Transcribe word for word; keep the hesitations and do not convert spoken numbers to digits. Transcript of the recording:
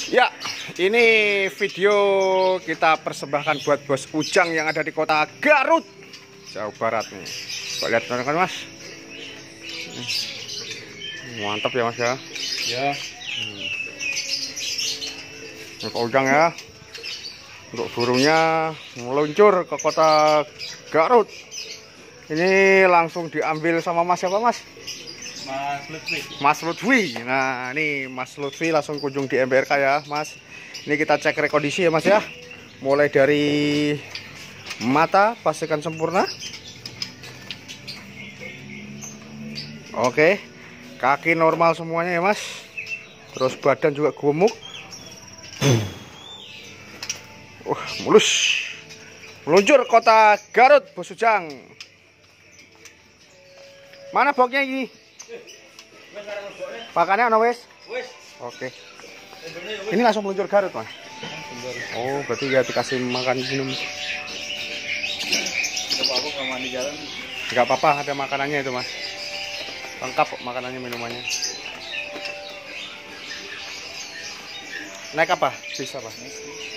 Ya, ini video kita persembahkan buat Bos Ujang yang ada di kota Garut, Jawa Barat nih. Coba lihat kan Mas. Mantap ya Mas ya. Ya. Hmm. Ini Pak Ujang ya. Untuk burungnya meluncur ke kota Garut. Ini langsung diambil sama Mas siapa Mas? Mas Lutfi. Mas Lutfi. Nah, ini Mas Lutfi langsung kunjung di M B R K ya, Mas. Ini kita cek rekondisi ya, Mas ya. Mulai dari mata pastikan sempurna. Oke. Kaki normal semuanya ya, Mas. Terus badan juga gemuk. Uh, mulus. Meluncur kota Garut, Bos Ujang. Mana boknya ini? Pakannya ana wis? Wis. Oke. Ini langsung meluncur Garut, Mas. Oh, berarti ya dikasih makan minum. Coba aku nggak mandi jalan. Enggak apa-apa, ada makanannya itu, Mas. Lengkap kok makanannya, minumannya. Naik apa? Bisa, Pak.